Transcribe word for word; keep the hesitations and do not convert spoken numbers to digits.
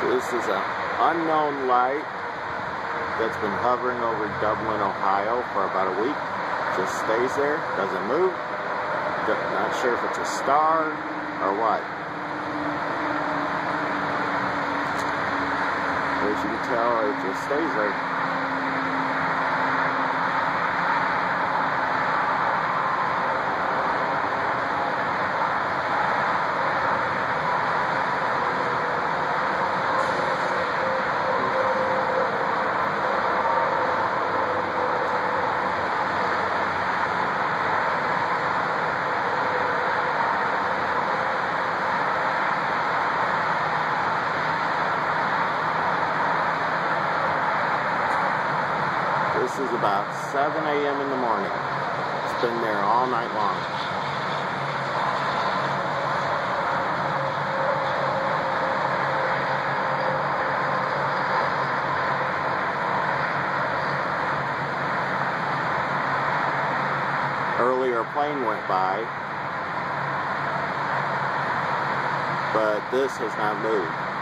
This is an unknown light that's been hovering over Dublin, Ohio for about a week. Just stays there, doesn't move. Not sure if it's a star or what. As you can tell, it just stays there. This is about seven A M in the morning. It's been there all night long. Earlier a plane went by, but this has not moved.